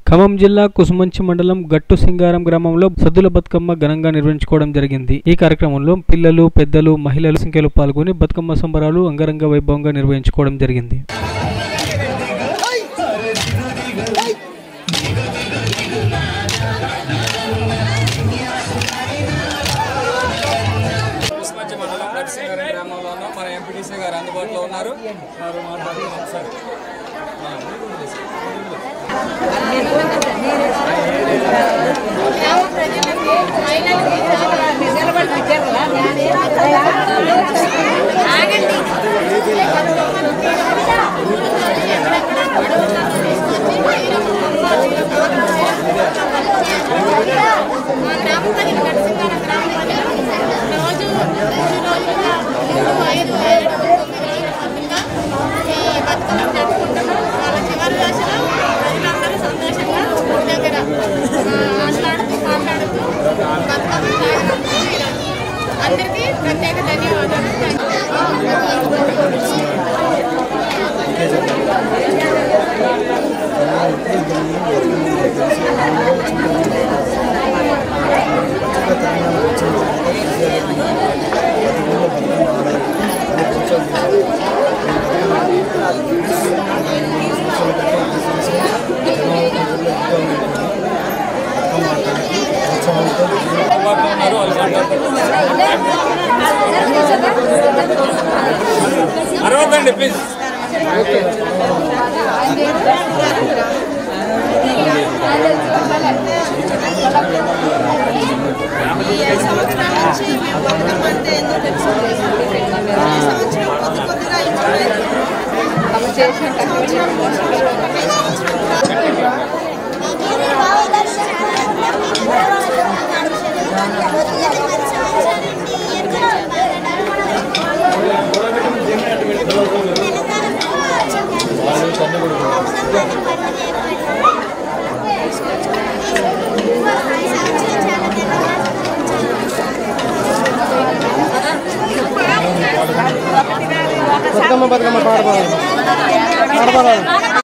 ఖమ్మం జిల్లా కుసుమంచి మండలం గట్టు సింగారం గ్రామంలో సద్దుల బతుకమ్మ ఘనంగా నిర్వహించుకోవడం జరిగింది। ఈ కార్యక్రమంలో పిల్లలు, పెద్దలు, మహిళలు సంఖ్యలో పాల్గొని బతుకమ్మ సంబరాలు అంగరంగ వైభవంగా నిర్వహించుకోవడం జరిగింది। అందరికీ ప్రత్యేక ధన్యవాదాలు। అరవదండి ప్లీజ్। బతుకమ్మ పాడబడాలి